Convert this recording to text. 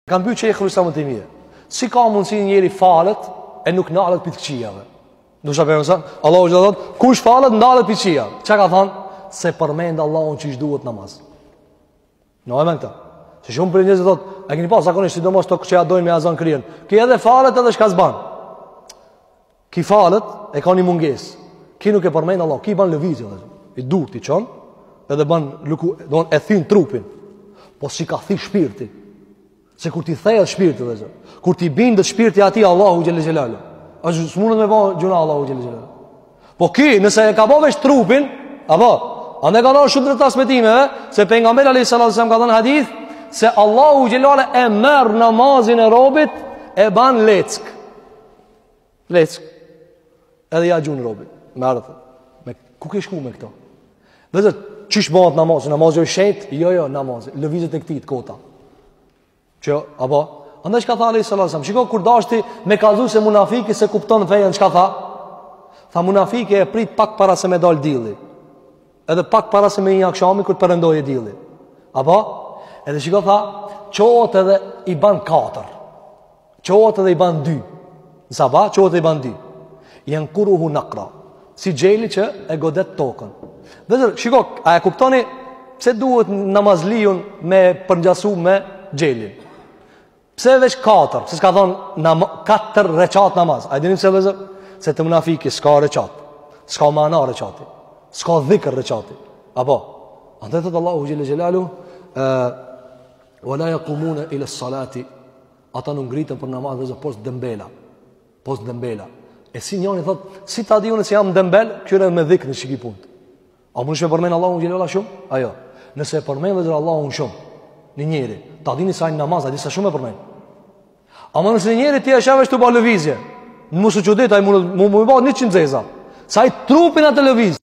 Kam pyet Sheikhul Islam Ibn Taymija, si ka mundsi njëri falet e nuk ndalet pi të këqijave? Do sa bëjmë sa, Allahu xhallahu thot, kush falet ndalet pi të këqijave. Çka ka thënë? Se përmend Allahun çish duhet namaz. No e mend këtë. Se shumë për njerëz thot, a keni pas zakonisht sidomos to që ja dojnë me azan kryen. Ki edhe falet edhe shka s'ban. Ki falet e ka një mungesë. Ki nuk e përmend Allah, ki ban lëvizje edhe. I durt i çon, edhe ban luku, don e thin trupin. Po si ka thi shpirti. Se kur ti thehet shpirti edhe, kur ti bindet shpirti atij Allahu xhelel xhelal. As s'mundet me bë gjuna Allahu xhelel xhelal. Po ki nëse e ka bë vesh trupin, apo ande ka dhënë shumë transmetimeve se pejgamberi alayhis salam ka dhënë hadith se Allahu xhelal e merr namazin e robit e ban leck. Leck. Edhe ja gjun robit. Merr. Me ku ke shku me këto? Vetë çish bëhet namazi? Namazi është shet? Jo, namazi. Lëvizet e këtij të kota. Që apo andaj çka tha alayhis salam, shikoj kur dashti me kallzu se munafiki se kupton fejen çka tha. Tha munafiki e prit pak para se me dal dilli. Edhe pak para se me një akşami kur perëndoi dilli. Apo edhe shikoj tha, çohet edhe i ban 4. Çohet edhe i ban 2. Në sabah çohet edhe i ban 2. Yanquruhu naqra. Si gjeli që e godet tokën. Dhe shikoj, a e kuptoni pse duhet namazliun me përngjasu me gjelin? Pse veç 4? Pse s'ka thonë 4 rekat namaz? A dini pse vëzë? Se të munafiki s'ka rekat, s'ka mana rekati, s'ka dhikr rekati. Apo, andaj thot Allahu xhelle xhelalu, wala yaqumuna ila as-salati, ata nuk ngritën për namaz dhe post dembela. Post dembela. E si njëri thot, si ta di unë se jam dembel, kyre me dhikr në shiki punt. A mund të përmend Allahu xhelalu shumë? Ajo. Nëse e përmend vetë Allahun shumë, në njëri, ta dini sa namaz, a di sa shumë e përmend. Ama nëse njëri ti e shafesh të ba lëvizje, në mos u çudit ai mund të bëj 100 zeza. Sa i trupin atë lëviz.